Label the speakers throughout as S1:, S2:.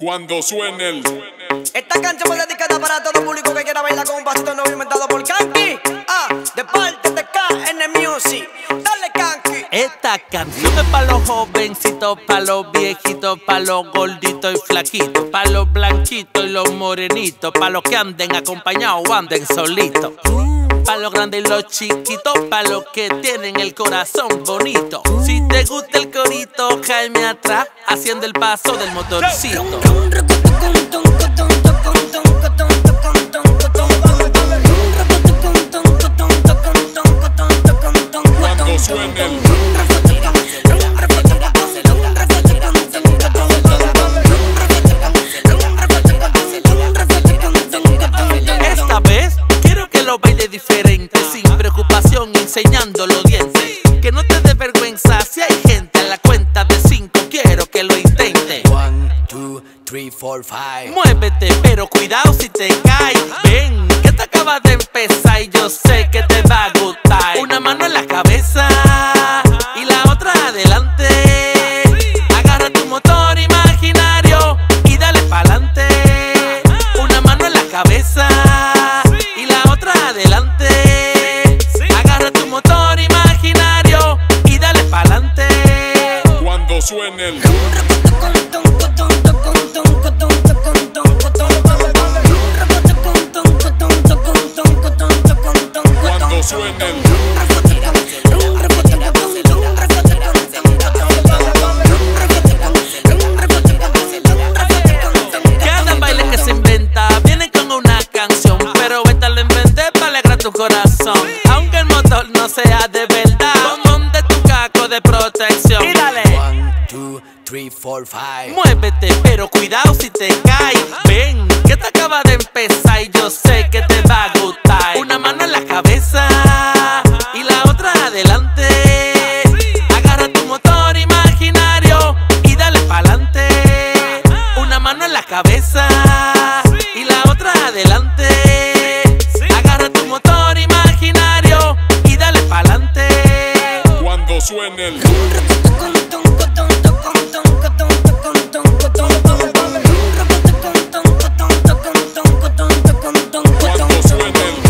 S1: Cuando suene el...
S2: Esta canción fue dedicada para todo público que quiera bailar con un pasito nuevo inventado por Kanky. De parte de KN Music. Dale, Kanky.
S3: Esta canción es para los jovencitos, para los viejitos, para los gorditos y flaquitos, para los blanquitos y los morenitos, para los que anden acompañados o anden solitos, para los grandes y los chiquitos, para los que tienen el corazón bonito. Si te gusta el corito, Jaime atrás, haciendo el paso del motorcito.
S1: Cuando suene el...
S3: Esta vez quiero que lo baile diferente, sin preocupación, enseñando los dientes. Que no te dé vergüenza si hay gente a la cuenta de 5. Quiero que lo intente.
S4: 1, 2, 3, 4, 5.
S3: Muévete, pero cuidado si te caes. Ven, que te acabas de empezar y yo sé que te va a gustar. Una mano en la cabeza y la otra adelante. Agarra tu motor imaginario y dale pa'lante. Una mano en la cabeza y la otra adelante. Agarra tu motor imaginario y dale pa'lante.
S1: Cuando suene el... Cuando suene el...
S3: Cada baile que se inventa viene con una canción, pero esta la inventé para alegrar tu corazón. Aunque el motor no sea de verdad, ponte tu caco de protección y dale.
S4: 1, 2, 3, 4, 5.
S3: Muévete, pero cuidado si te caes. Ven, que te acaba de empezar y yo sé que te va a gustar. Una mano en la cabeza y la otra adelante. Agarra tu motor imaginario y dale pa'lante. Una mano en la cabeza y la otra adelante. Agarra tu motor imaginario y dale pa'lante.
S1: Cuando suene el... Cuando suene el...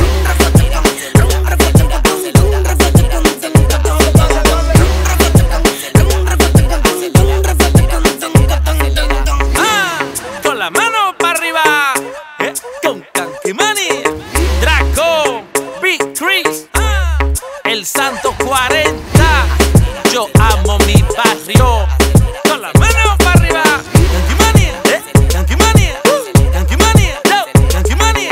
S3: Con la mano para arriba, con Kanky Mani, Draco, Big Chris, el Santo 40. Yo amo mi barrio. Con la mano para arriba, Kanky Mani, Kanky Mani, Kanky Mani, Kanky Mani.